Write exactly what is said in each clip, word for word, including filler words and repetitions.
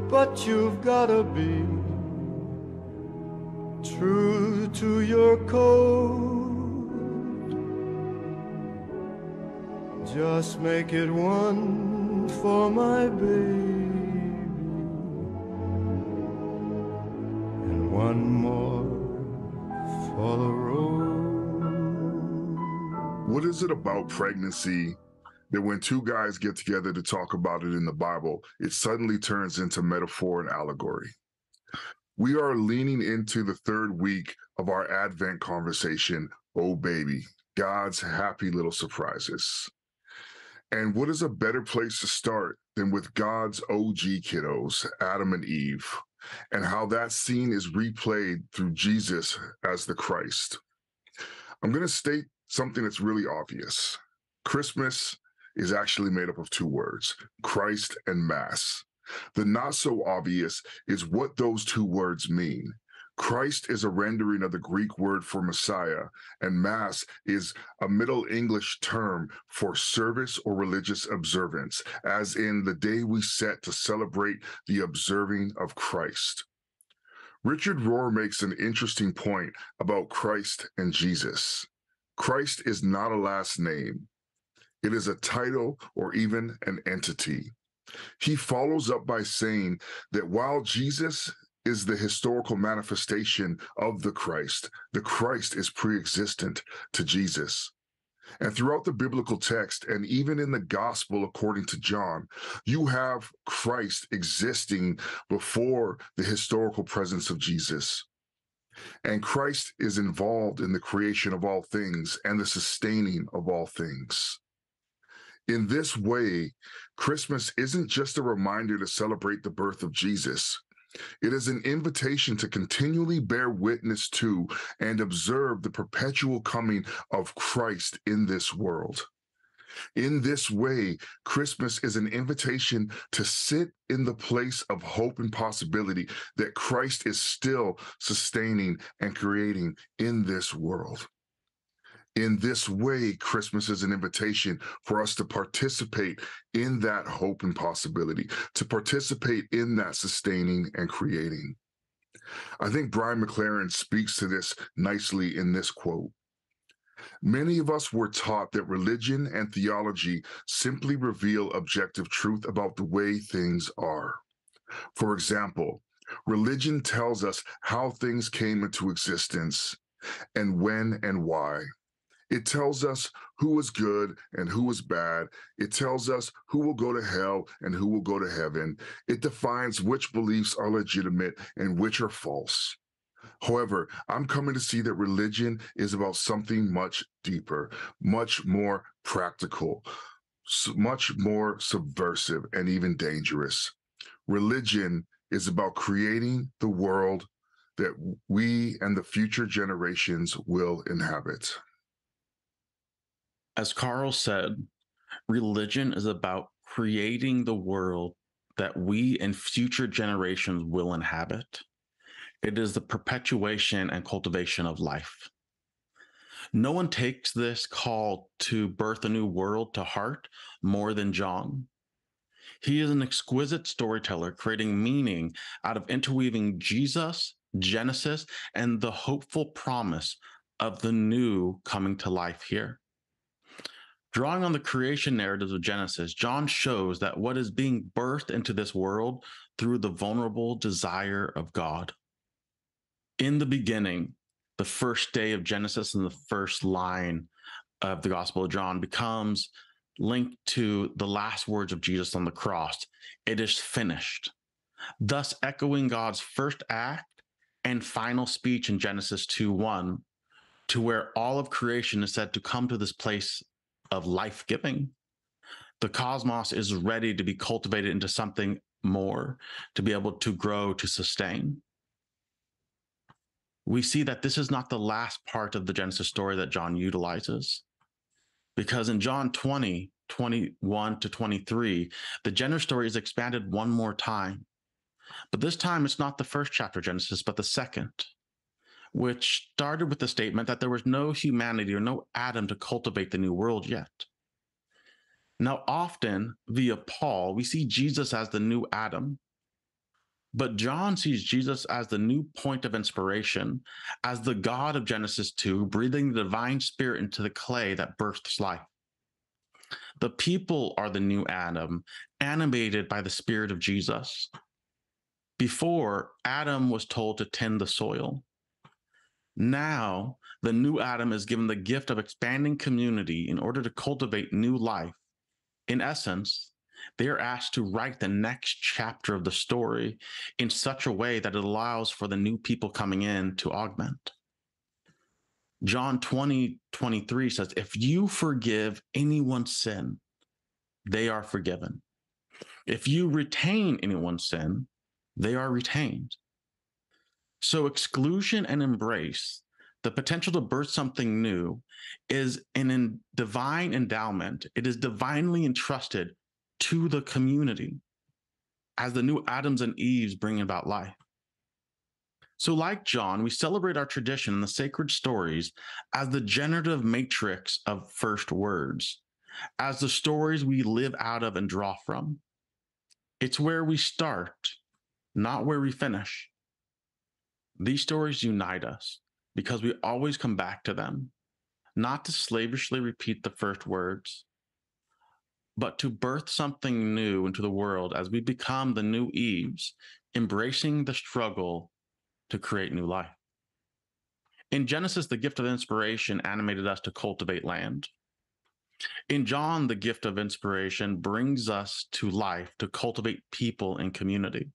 but you've gotta be true to your code. Just make it one for my baby, and one more for the road. What is it about pregnancy that when two guys get together to talk about it in the Bible, it suddenly turns into metaphor and allegory? We are leaning into the third week of our Advent conversation, Oh Baby, God's happy little surprises. And what is a better place to start than with God's O G kiddos, Adam and Eve, and how that scene is replayed through Jesus as the Christ? I'm going to state something that's really obvious. Christmas is actually made up of two words, Christ and Mass. The not so obvious is what those two words mean. Christ is a rendering of the Greek word for Messiah, and Mass is a Middle English term for service or religious observance, as in the day we set to celebrate the observing of Christ. Richard Rohr makes an interesting point about Christ and Jesus. Christ is not a last name. It is a title or even an entity. He follows up by saying that while Jesus is the historical manifestation of the Christ, the Christ is pre-existent to Jesus. And throughout the biblical text, and even in the gospel according to John, you have Christ existing before the historical presence of Jesus. And Christ is involved in the creation of all things and the sustaining of all things. In this way, Christmas isn't just a reminder to celebrate the birth of Jesus. It is an invitation to continually bear witness to and observe the perpetual coming of Christ in this world. In this way, Christmas is an invitation to sit in the place of hope and possibility that Christ is still sustaining and creating in this world. In this way, Christmas is an invitation for us to participate in that hope and possibility, to participate in that sustaining and creating. I think Brian McLaren speaks to this nicely in this quote. Many of us were taught that religion and theology simply reveal objective truth about the way things are. For example, religion tells us how things came into existence and when and why. It tells us who is good and who is bad. It tells us who will go to hell and who will go to heaven. It defines which beliefs are legitimate and which are false. However, I'm coming to see that religion is about something much deeper, much more practical, much more subversive, and even dangerous. Religion is about creating the world that we and the future generations will inhabit. As Carl said, religion is about creating the world that we and future generations will inhabit. It is the perpetuation and cultivation of life. No one takes this call to birth a new world to heart more than John. He is an exquisite storyteller, creating meaning out of interweaving Jesus, Genesis, and the hopeful promise of the new coming to life here. Drawing on the creation narratives of Genesis, John shows that what is being birthed into this world through the vulnerable desire of God. In the beginning, the first day of Genesis and the first line of the Gospel of John becomes linked to the last words of Jesus on the cross. It is finished, thus echoing God's first act and final speech in Genesis two one, to where all of creation is said to come to this place of life-giving. The cosmos is ready to be cultivated into something more, to be able to grow, to sustain. We see that this is not the last part of the Genesis story that John utilizes, because in John twenty, twenty-one to twenty-three, the gender story is expanded one more time. But this time it's not the first chapter of Genesis, but the second, which started with the statement that there was no humanity or no Adam to cultivate the new world yet. Now, often via Paul, we see Jesus as the new Adam, But John sees Jesus as the new point of inspiration, as the God of Genesis two, breathing the divine spirit into the clay that births life. The people are the new Adam, animated by the spirit of Jesus. Before, Adam was told to tend the soil. Now, the new Adam is given the gift of expanding community in order to cultivate new life. In essence, they are asked to write the next chapter of the story in such a way that it allows for the new people coming in to augment. John twenty, twenty-three says, if you forgive anyone's sin, they are forgiven. If you retain anyone's sin, they are retained. So exclusion and embrace, the potential to birth something new, is an in divine endowment. It is divinely entrusted to the community as the new Adams and Eves bring about life. So like John, we celebrate our tradition and the sacred stories as the generative matrix of first words, as the stories we live out of and draw from. It's where we start, not where we finish. These stories unite us because we always come back to them, not to slavishly repeat the first words, but to birth something new into the world as we become the new Eves, embracing the struggle to create new life. In Genesis, the gift of inspiration animated us to cultivate land. In John, the gift of inspiration brings us to life to cultivate people and community.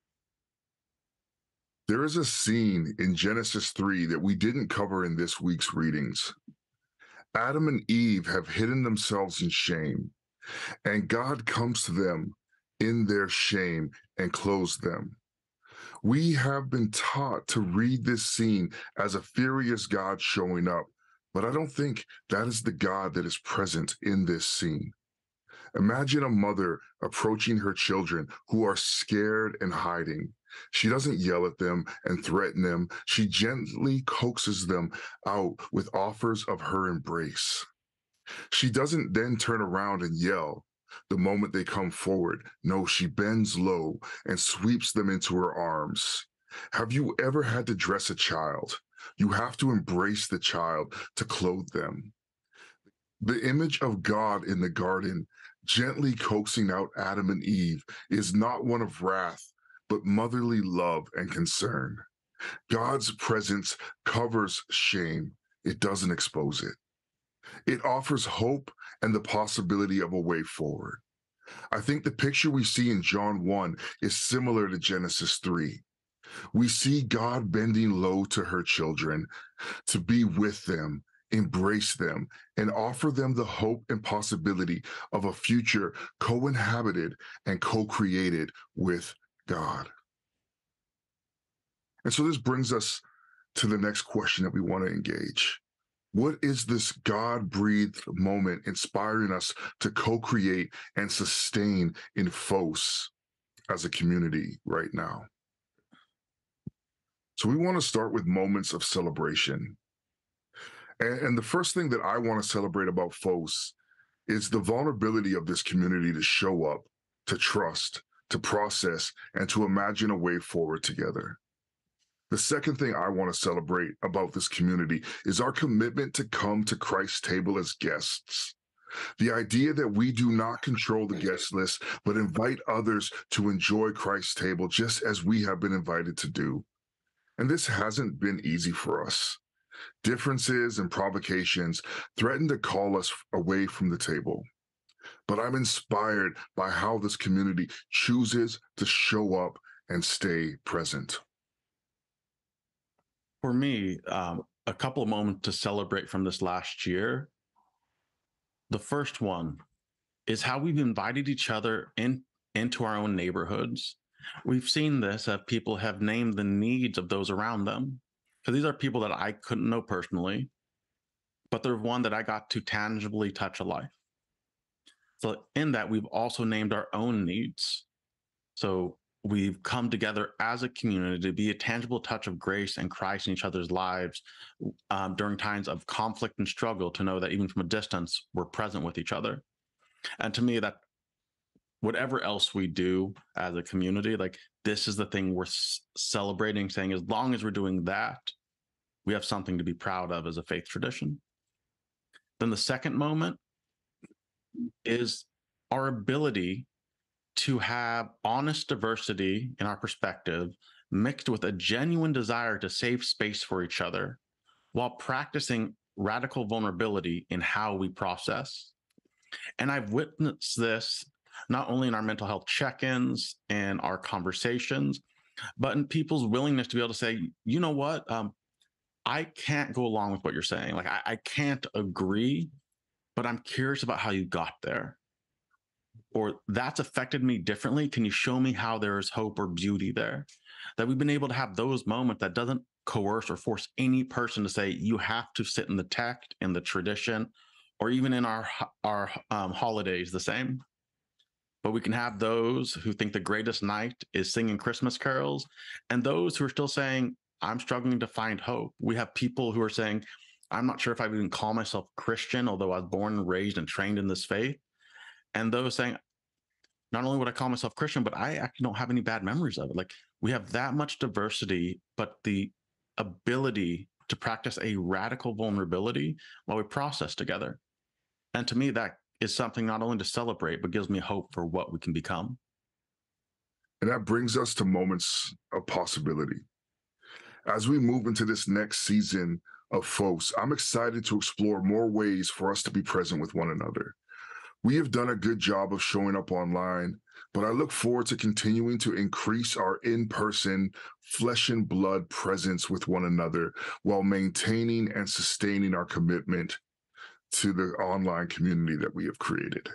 There is a scene in Genesis three that we didn't cover in this week's readings. Adam and Eve have hidden themselves in shame, and God comes to them in their shame and clothes them. We have been taught to read this scene as a furious God showing up, but I don't think that is the God that is present in this scene. Imagine a mother approaching her children who are scared and hiding. She doesn't yell at them and threaten them. She gently coaxes them out with offers of her embrace. She doesn't then turn around and yell the moment they come forward. No, she bends low and sweeps them into her arms. Have you ever had to dress a child? You have to embrace the child to clothe them. The image of God in the garden, gently coaxing out Adam and Eve, is not one of wrath, but motherly love and concern. God's presence covers shame. It doesn't expose it. It offers hope and the possibility of a way forward. I think the picture we see in John one is similar to Genesis three. We see God bending low to her children to be with them, embrace them, and offer them the hope and possibility of a future co-inhabited and co-created with God. And so this brings us to the next question that we want to engage. What is this God-breathed moment inspiring us to co-create and sustain in Phos as a community right now? So we want to start with moments of celebration. And, and the first thing that I want to celebrate about Phos is the vulnerability of this community to show up, to trust, to process, and to imagine a way forward together. The second thing I want to celebrate about this community is our commitment to come to Christ's table as guests. The idea that we do not control the guest list, but invite others to enjoy Christ's table just as we have been invited to do. And this hasn't been easy for us. Differences and provocations threaten to call us away from the table. But I'm inspired by how this community chooses to show up and stay present. For me, um, a couple of moments to celebrate from this last year. The first one is how we've invited each other in, into our own neighborhoods. We've seen this as people have named the needs of those around them. Because these are people that I couldn't know personally, but they're one that I got to tangibly touch a life. So in that, we've also named our own needs. So we've come together as a community to be a tangible touch of grace and Christ in each other's lives um, during times of conflict and struggle, to know that even from a distance, we're present with each other. And to me, that whatever else we do as a community, like this is the thing we're s- celebrating, saying as long as we're doing that, we have something to be proud of as a faith tradition. Then the second moment is our ability to have honest diversity in our perspective mixed with a genuine desire to save space for each other while practicing radical vulnerability in how we process. And I've witnessed this not only in our mental health check-ins and our conversations, but in people's willingness to be able to say, you know what, um, I can't go along with what you're saying. Like, I, I can't agree, but I'm curious about how you got there. Or that's affected me differently. Can you show me how there's hope or beauty there? That we've been able to have those moments that doesn't coerce or force any person to say, you have to sit in the text, in the tradition, or even in our, our um, holidays the same. But we can have those who think the greatest night is singing Christmas carols, and those who are still saying, I'm struggling to find hope. We have people who are saying, I'm not sure if I even call myself Christian, although I was born and raised and trained in this faith. And those saying, not only would I call myself Christian, but I actually don't have any bad memories of it. Like, we have that much diversity, but the ability to practice a radical vulnerability while we process together. And to me, that is something not only to celebrate, but gives me hope for what we can become. And that brings us to moments of possibility. As we move into this next season of Fos, I'm excited to explore more ways for us to be present with one another. We have done a good job of showing up online, but I look forward to continuing to increase our in-person, flesh and blood presence with one another while maintaining and sustaining our commitment to the online community that we have created.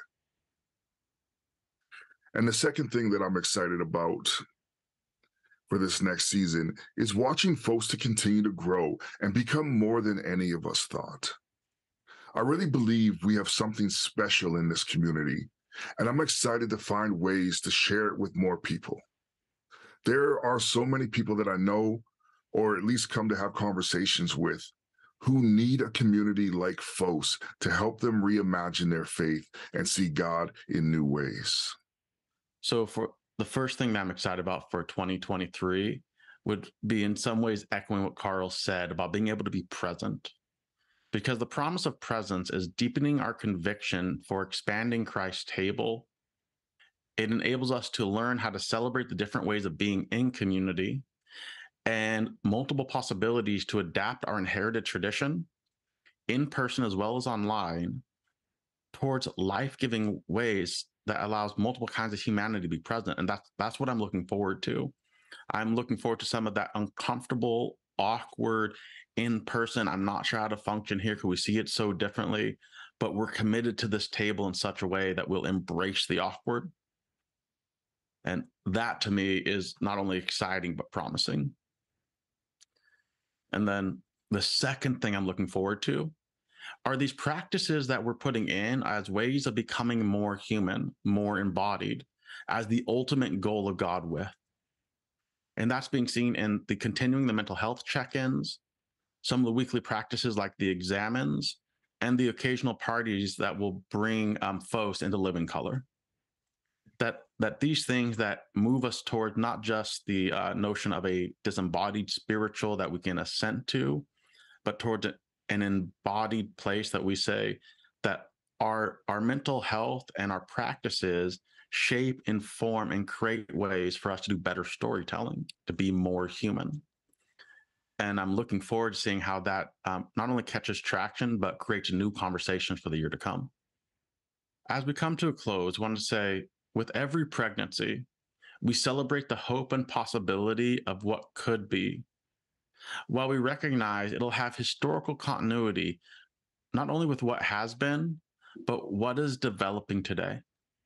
And the second thing that I'm excited about for this next season is watching folks to continue to grow and become more than any of us thought. I really believe we have something special in this community, and I'm excited to find ways to share it with more people. There are so many people that I know, or at least come to have conversations with, who need a community like Fos to help them reimagine their faith and see God in new ways. So for the first thing that I'm excited about for twenty twenty-three would be in some ways echoing what Carl said about being able to be present. Because the promise of presence is deepening our conviction for expanding Christ's table. It enables us to learn how to celebrate the different ways of being in community and multiple possibilities to adapt our inherited tradition, in person as well as online, towards life-giving ways that allows multiple kinds of humanity to be present. And that's, that's what I'm looking forward to. I'm looking forward to some of that uncomfortable, awkward, in person, I'm not sure how to function here because we see it so differently, but we're committed to this table in such a way that we'll embrace the awkward. And that to me is not only exciting, but promising. And then the second thing I'm looking forward to are these practices that we're putting in as ways of becoming more human, more embodied, as the ultimate goal of God with. And that's being seen in the continuing the mental health check-ins, some of the weekly practices like the examines, and the occasional parties that will bring um, Fos into living color. That, that these things that move us toward not just the uh, notion of a disembodied spiritual that we can assent to, but towards an embodied place that we say that our, our mental health and our practices shape, inform, and create ways for us to do better storytelling, to be more human. And I'm looking forward to seeing how that um, not only catches traction, but creates new conversations for the year to come. As we come to a close, I want to say, with every pregnancy, we celebrate the hope and possibility of what could be, while we recognize it'll have historical continuity, not only with what has been, but what is developing today.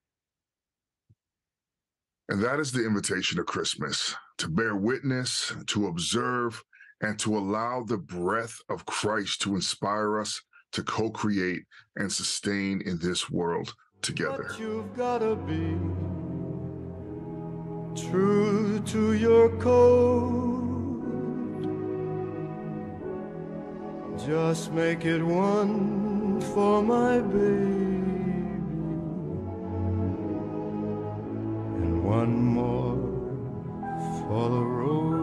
And that is the invitation of Christmas, to bear witness, to observe, and to allow the breath of Christ to inspire us to co-create and sustain in this world together. But you've gotta be true to your code. Just make it one for my baby. for the road